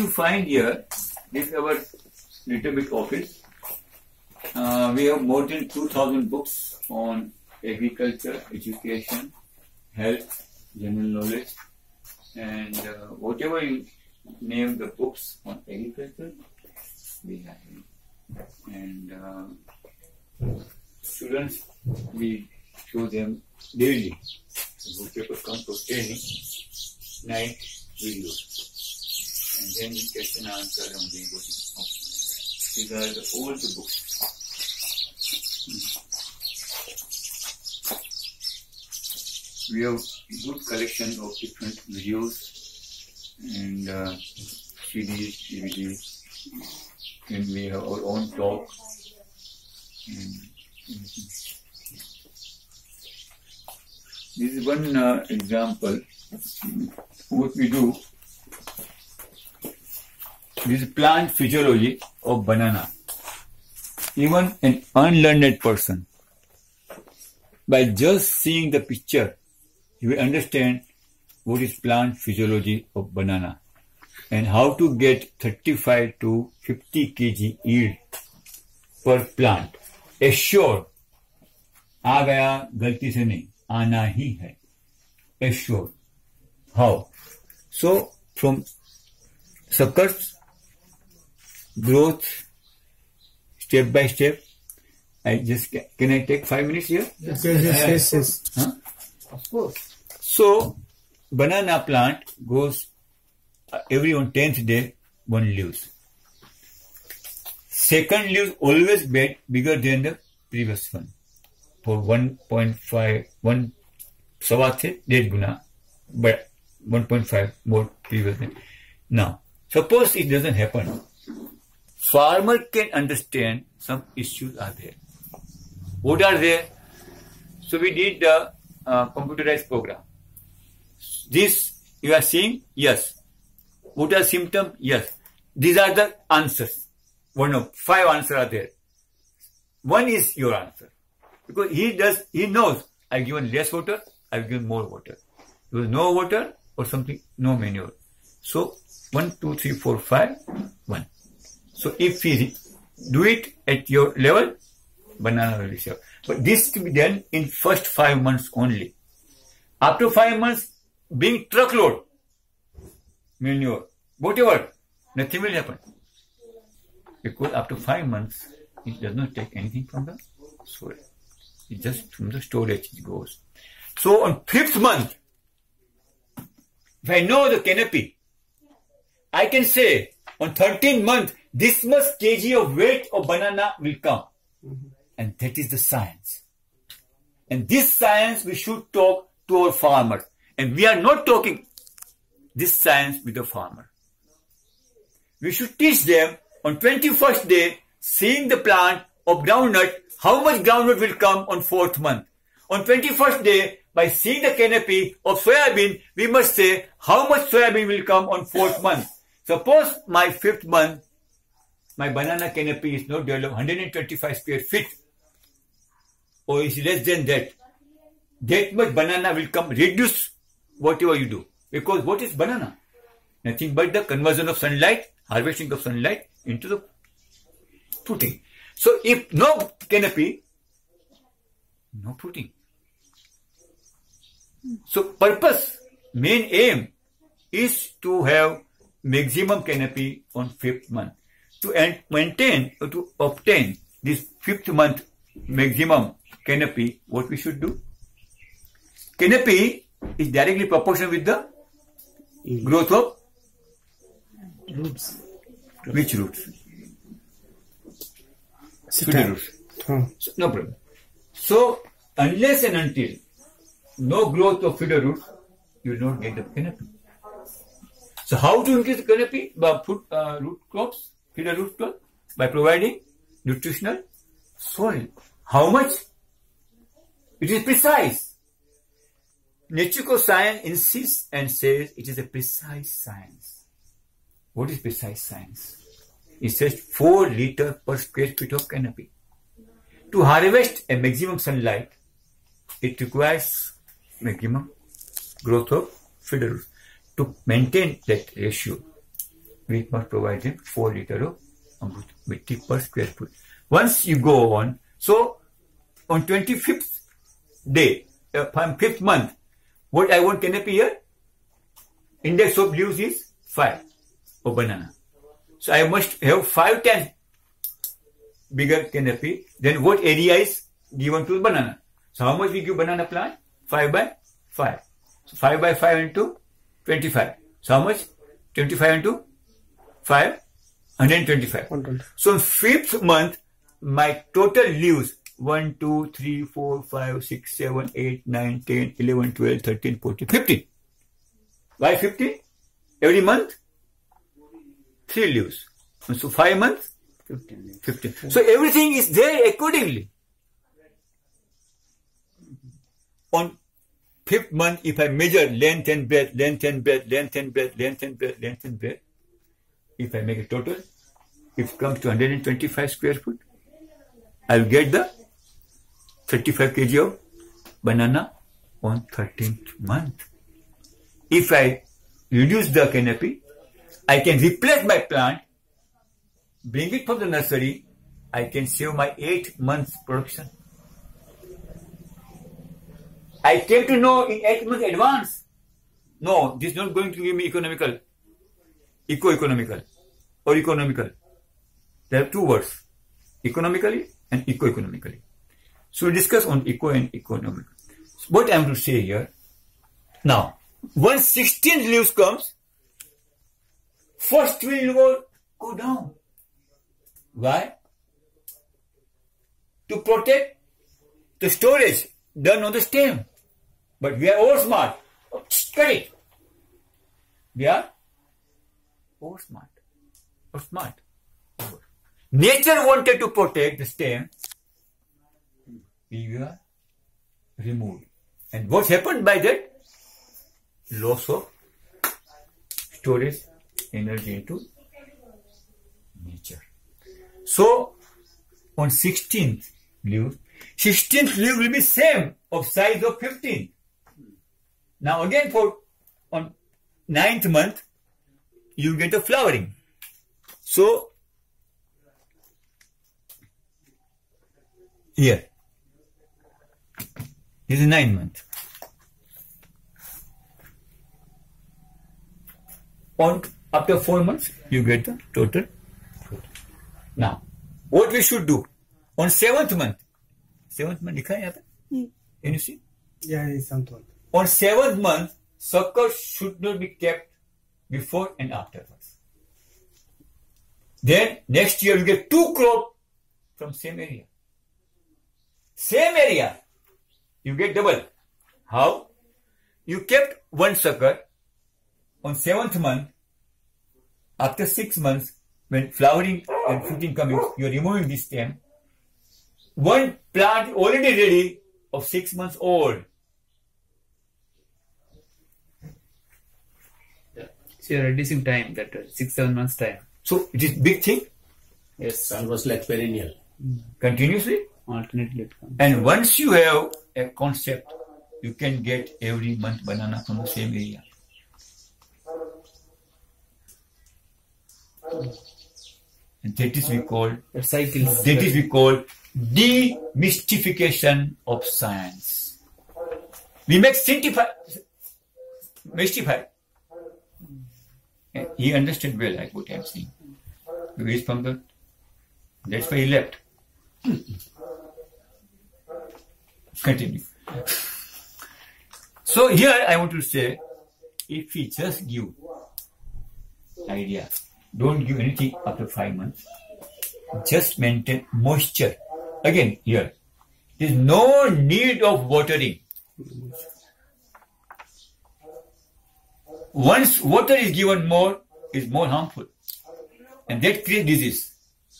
you find here, this is our little bit office. We have more than 2,000 books on agriculture, education, health, general knowledge, and whatever you name the books on agriculture, we have it. And students, we show them daily. So people come for training, night videos. And then we question and answer on the books. These are the old books. We have good collection of different videos and CDs, DVDs, and we have our own talk. This is one example. What we do. This is plant physiology of banana. Even an unlearned person, by just seeing the picture, you will understand what is plant physiology of banana and how to get 35 to 50 kg yield per plant. Assured, आ गया गलती से नहीं, आना ही है. Assured. How? So, from suckers, growth, step by step. I just can I take 5 minutes here? Yes. Huh? Of course. So, banana plant goes every on 10th day, one leaves. Second leaves always bigger than the previous one. For 1.5, 1 sawa the 1.5 guna, but 1.5 more previous than. Now, suppose it doesn't happen. Farmer can understand some issues are there. What are there? So we did the computerized program. This you are seeing? Yes. What are symptoms? Yes. These are the answers. 1 of 5 answers are there. One is your answer. Because he knows I've given less water, I've given more water. There was no water or something, no manure. So 1, 2, 3, 4, 5, 1. So if we do it at your level, banana will be safe. But this to be done in first 5 months only. After 5 months, being truckload, manure, whatever, nothing will happen. Because after 5 months, it does not take anything from the soil. It just from the storage it goes. So on 5th month, if I know the canopy, I can say on 13th month, this much kg of weight of banana will come. And that is the science. And this science we should talk to our farmer. And we are not talking this science with the farmer. We should teach them on 21st day, seeing the plant of groundnut, how much groundnut will come on 4th month. On 21st day, by seeing the canopy of soybean, we must say how much soybean will come on 4th month. Suppose my 5th month, my banana canopy is not developed 125 square feet or is less than that. That much banana will come, reduce whatever you do. Because what is banana? Nothing but the conversion of sunlight, harvesting of sunlight into the fruiting. So if no canopy, no fruiting. So purpose, main aim is to have maximum canopy on 5th month. To maintain or to obtain this 5th month maximum canopy, what we should do? Canopy is directly proportional with the growth of Roots. which roots? Feeder roots. So, no problem. So unless and until no growth of feeder roots, you will not get the canopy. So how to increase the canopy? By root crops, feeder root crops, by providing nutritional soil. How much? It is precise. Natueco Science insists and says it is a precise science. What is precise science? It says 4 liters per square feet of canopy. To harvest a maximum sunlight, it requires maximum growth of feeder roots. To maintain that ratio, we must provide them 4 liters of amrut mitti per square foot. Once you go on, so on 25th day, 5th month, what I want canopy here? Index of leaves is 5 of banana. So I must have 5 times bigger canopy than what area is given to the banana. So how much we give banana plant? 5 by 5. So 5 by 5 into 25. So how much? 25 into 5, 125. 125. So in 5th month, my total leaves 1, 2, 3, 4, 5, 6, 7, 8, 9, 10, 11, 12, 13, 14, 15. Why 15? Every month, 3 leaves. So 5 months, 15. So everything is there accordingly. On 5th month, if I measure length and breadth, length and breadth, length and breadth, length and breadth, length and breadth, if I make a total, if it comes to 125 square foot, I will get the 35 kg of banana on 13th month. If I reduce the canopy, I can replace my plant, bring it from the nursery, I can save my 8 months production. I came to know in 8 months advance. No, this is not going to give me economical, eco-economical or economical. There are 2 words, economically and eco-economically. So we discuss on eco and economical. So what I am to say here, now, once 16 leaves comes, first will go down. Why? To protect the storage done on the stem. But we are over smart. Cut it. We are over smart. Or smart. Nature wanted to protect the stem. We were removed. And what happened by that? Loss of storage energy into nature. So, on 16th leaf will be same of size of 15. Now again on 9th month, you get a flowering. So, here, this is 9th month. After 4 months, you get the total. Now, what we should do? On 7th month, likha hai yahan pe? Can you see? Yeah, it's something. On 7th month, suckers should not be kept before and afterwards. Then, next year, you get 2 crops from same area. Same area, you get double. How? You kept 1 sucker on 7th month. After 6 months, when flowering and fruiting coming, you are removing this stem. 1 plant already ready of 6 months old. Yeah. So you are reducing time, that 6-7 months time. So it is big thing. Yes. Almost like perennial. Continuously. Alternately it comes. And once you have a concept, you can get every month banana from the same area. And that is we call demystification of science. We make mystify. He understood well like what I am saying. He is from the, that's why he left. Continue. So here I want to say, if we just give idea, don't give anything after 5 months, just maintain moisture. Again here, there is no need of watering. Once water is given more, is more harmful. And that creates disease.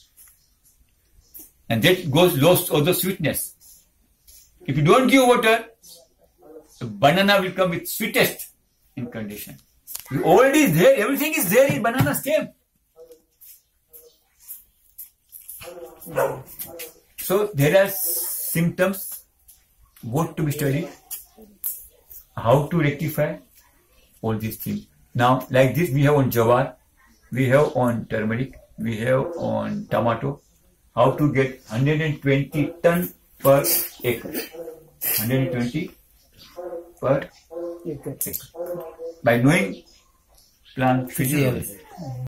And that goes lost all the sweetness. If you don't give water, the banana will come with sweetest in condition. You already there, everything is there in banana stem. So there are symptoms, what to be studied, how to rectify all these things. Now, like this, we have on jawar, we have on turmeric, we have on tomato, how to get 120 ton per acre. 120 per acre. By knowing plant physiology.